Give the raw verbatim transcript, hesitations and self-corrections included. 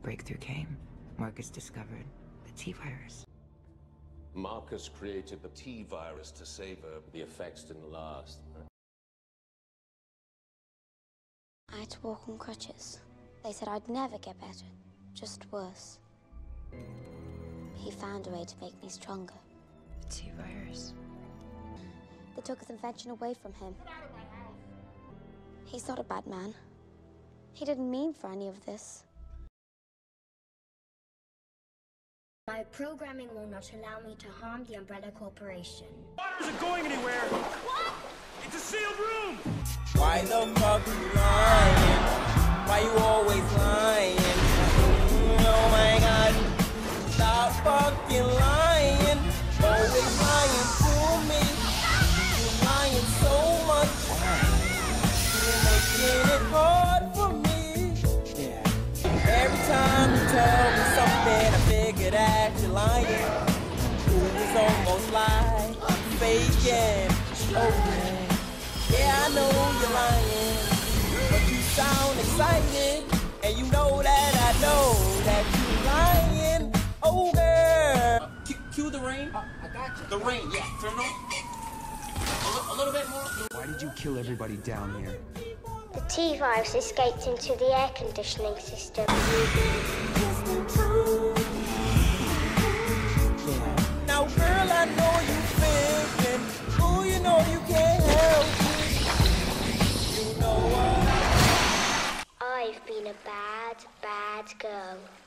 breakthrough came, Marcus discovered the T-virus. Marcus created the T-virus to save her. The effects didn't last. I had to walk on crutches. They said I'd never get better, just worse. He found a way to make me stronger. The T-virus. They took his invention away from him. He's not a bad man. He didn't mean for any of this. My programming will not allow me to harm the Umbrella Corporation. Water isn't going anywhere! What? It's a sealed room! Why the fuck you lying? Why you always lying? Oh my god. Stop fucking lying. Always lying to me. You're lying so much. You're making it hard for me. Yeah. Every time you tell me something, I figure that you're lying. It's almost like I'm faking. Oh yeah. Yeah, I know you're lying, but you sound excited, and you know that I know that you're lying. Oh, girl. Uh, cue, cue the rain. Uh, I got you. The rain, yeah. Turn on. A, a little bit more. Why did you kill everybody down here? The T-virus escaped into the air conditioning system. Now, girl, I know you thinking, ooh, you know you can't help it. You know what? I've been a bad, bad girl.